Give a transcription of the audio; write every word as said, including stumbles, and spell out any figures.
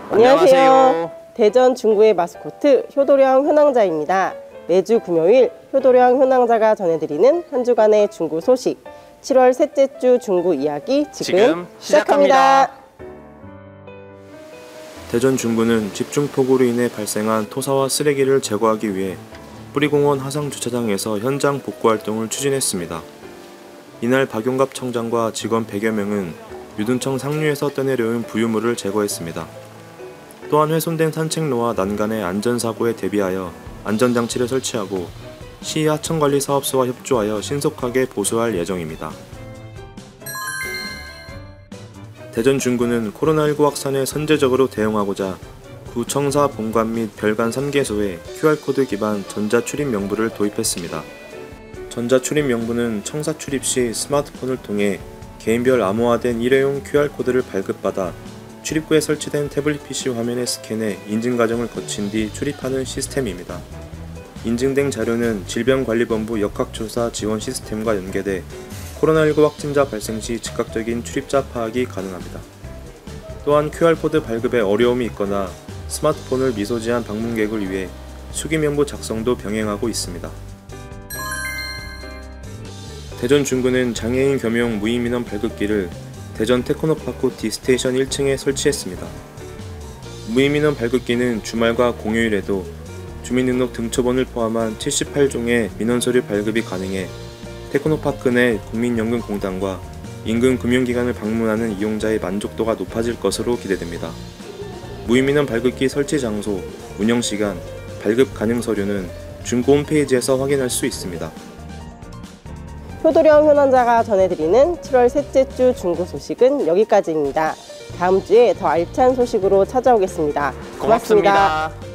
안녕하세요. 안녕하세요. 대전 중구의 마스코트 효도령 현황자입니다. 매주 금요일 효도령 현황자가 전해드리는 한 주간의 중구 소식, 칠월 셋째 주 중구 이야기 지금, 지금 시작합니다. 시작합니다. 대전 중구는 집중폭우로 인해 발생한 토사와 쓰레기를 제거하기 위해 뿌리공원 하상주차장에서 현장 복구 활동을 추진했습니다. 이날 박용갑 청장과 직원 백여 명은 유둔청 상류에서 떠내려온 부유물을 제거했습니다. 또한 훼손된 산책로와 난간의 안전사고에 대비하여 안전장치를 설치하고 시 하천관리사업소와 협조하여 신속하게 보수할 예정입니다. 대전 중구는 코로나십구 확산에 선제적으로 대응하고자 구청사 본관 및 별관 삼 개소에 큐알코드 기반 전자출입 명부를 도입했습니다. 전자출입 명부는 청사 출입 시 스마트폰을 통해 개인별 암호화된 일회용 큐알코드를 발급받아 출입구에 설치된 태블릿 피씨 화면에 스캔해 인증 과정을 거친 뒤 출입하는 시스템입니다. 인증된 자료는 질병관리본부 역학조사 지원 시스템과 연계돼 코로나십구 확진자 발생 시 즉각적인 출입자 파악이 가능합니다. 또한 큐알코드 발급에 어려움이 있거나 스마트폰을 미소지한 방문객을 위해 수기명부 작성도 병행하고 있습니다. 대전 중구는 장애인 겸용 무임인원 발급기를 대전 테크노파크 D스테이션 일 층에 설치했습니다. 무임인원 발급기는 주말과 공휴일에도 주민등록 등초번을 포함한 칠십팔 종의 민원서류 발급이 가능해 테크노파크 내 국민연금공단과 인근 금융기관을 방문하는 이용자의 만족도가 높아질 것으로 기대됩니다. 무임인원 발급기 설치 장소, 운영시간, 발급 가능 서류는 중구 홈페이지에서 확인할 수 있습니다. 효도령 현황자가 전해드리는 칠월 셋째 주 중구 소식은 여기까지입니다. 다음 주에 더 알찬 소식으로 찾아오겠습니다. 고맙습니다. 고맙습니다.